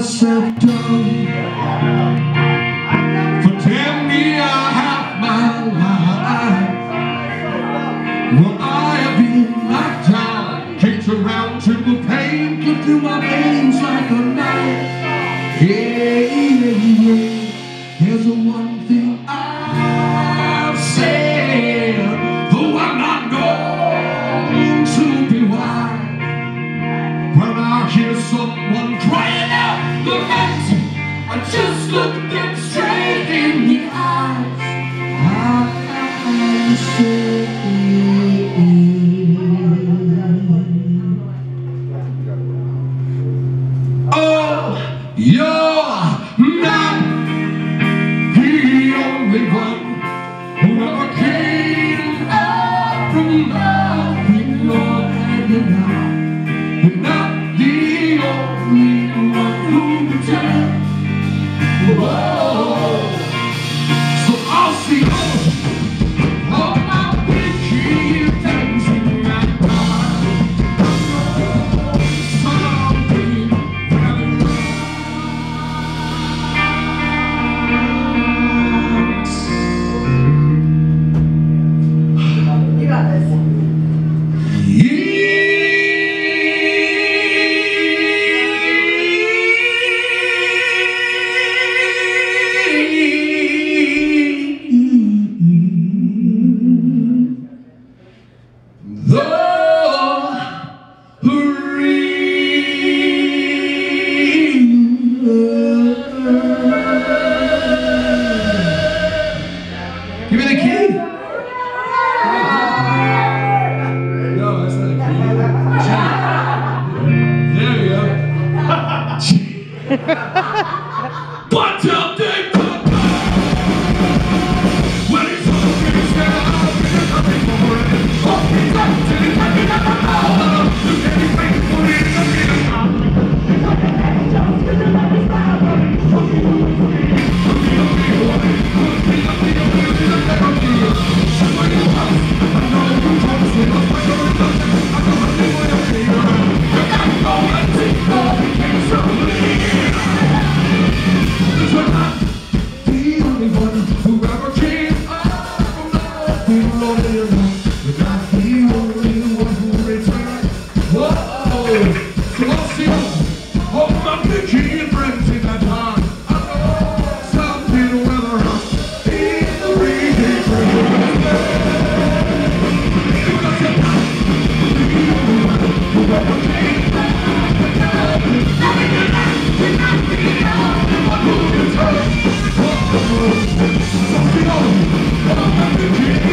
myself done for damn near half my life. Well, I have been knocked down, kicked around till the pain cut through my veins like a knife. Yeah. There's the one thing I've said, though I'm not going to be wise. When I hear someone crying out the night, I just look them straight in the eyes. I say, oh, you're not the only one who ever came out from nothing, Lord, and you're not the only one who can tell. Whoa. So I'll see all my wicked dancing at night. Something very right. You got this. Give me the key. No, that's not a key. There you go. But till they come back, when it's all finished, then I'll be nothing for it. Oh, it's up till it's nothing at the mouth. You can't be faithful in the Something